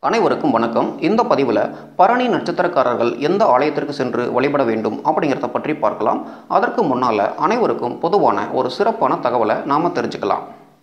அனைவருக்கும் வணக்கம். இந்த பதிவில் பரணி நட்சத்திரக்காரர்கள் எந்த ஆலயத்திற்கு சென்று வழிபட வேண்டும் அப்படிங்கிறத பற்றி பார்க்கலாம். அதற்கு முன்னால் அனைவருக்கும் பொதுவான ஒரு சிறப்பான தகவலை நாம் தெரிஞ்சுக்கலாம்.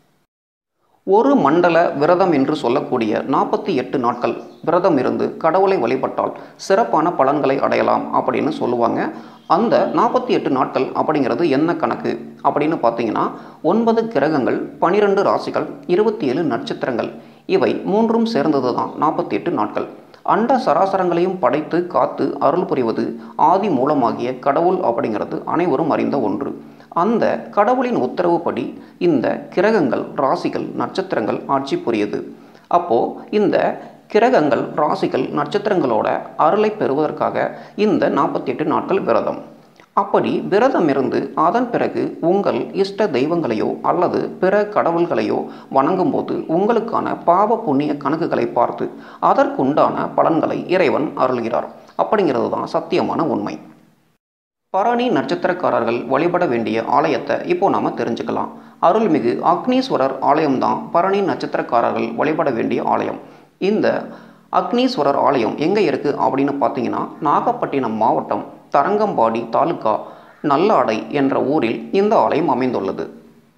ஒரு மண்டல விரதம் என்று சொல்லக்கூடிய 48 நாட்கள் விரதம் இருந்து கடவுளை வழிபட்டால் சிறப்பான பலன்களை அடையலாம் அப்படின்னு சொல்லுவாங்க. அந்த 48 நாட்கள் அப்படிங்கிறது என்ன கணக்கு அப்படின்னு பார்த்தீங்கன்னா 9 கிரகங்கள், 12 ராசிகள், 27 நட்சத்திரங்கள், இவை மூன்றும் சேர்ந்தது தான் 48 நாட்கள். அண்ட சராசரங்களையும் படைத்து காத்து அருள் புரிவது ஆதி மூலமாகிய கடவுள் அப்படிங்கிறது அனைவரும் அறிந்த ஒன்று. அந்த கடவுளின் உத்தரவுப்படி இந்த கிரகங்கள், ராசிகள், நட்சத்திரங்கள் ஆட்சி புரியுது. அப்போது இந்த கிரகங்கள், ராசிகள், நட்சத்திரங்களோட அருளை பெறுவதற்காக இந்த 48 நாட்கள் விரதம். அப்படி விரதம் இருந்து அதன் பிறகு உங்கள் இஷ்ட தெய்வங்களையோ அல்லது பிற கடவுள்களையோ வணங்கும் போது உங்களுக்கான பாவ புண்ணிய கணக்குகளை பார்த்து அதற்குண்டான பலன்களை இறைவன் அருள்கிறார். அப்படிங்கிறது தான் சத்தியமான உண்மை. பரணி நட்சத்திரக்காரர்கள் வழிபட வேண்டிய ஆலயத்தை இப்போ நாம் தெரிஞ்சுக்கலாம். அருள்மிகு அக்னீஸ்வரர் ஆலயம்தான் பரணி நட்சத்திரக்காரர்கள் வழிபட வேண்டிய ஆலயம். இந்த அக்னீஸ்வரர் ஆலயம் எங்கே இருக்குது அப்படின்னு பார்த்தீங்கன்னா நாகப்பட்டினம் மாவட்டம் தரங்கம்பாடி தாலுகா நல்லாடை என்ற ஊரில் இந்த ஆலயம் அமைந்துள்ளது.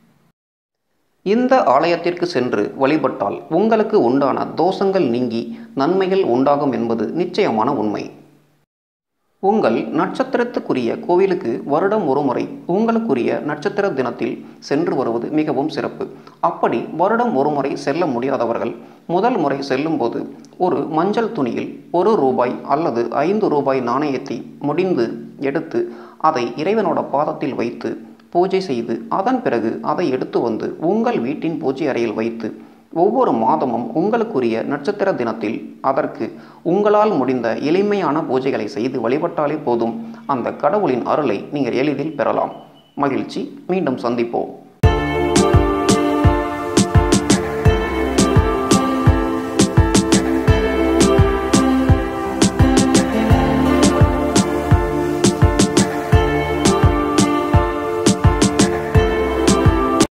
இந்த ஆலயத்திற்கு சென்று வழிபட்டால் உங்களுக்கு உண்டான தோஷங்கள் நீங்கி நன்மைகள் உண்டாகும் என்பது நிச்சயமான உண்மை. உங்கள் நட்சத்திரத்துக்குரிய கோவிலுக்கு வருடம் ஒரு முறை உங்களுக்குரிய நட்சத்திர தினத்தில் சென்று வருவது மிகவும் சிறப்பு. அப்படி வருடம் ஒரு முறை செல்ல முடியாதவர்கள் முதல் முறை செல்லும்போது ஒரு மஞ்சள் துணியில் ₹1 அல்லது ₹5 நாணயத்தை முடிந்து எடுத்து அதை இறைவனோட பாதத்தில் வைத்து பூஜை செய்து அதன் பிறகு அதை எடுத்து வந்து உங்கள் வீட்டின் பூஜை அறையில் வைத்து ஒவ்வொரு மாதமும் உங்களுக்குரிய நட்சத்திர தினத்தில் அதற்கு உங்களால் முடிந்த எளிமையான பூஜைகளை செய்து வழிபட்டாலே போதும். அந்த கடவுளின் அருளை நீங்கள் எளிதில் பெறலாம். மகிழ்ச்சி. மீண்டும் சந்திப்போம்.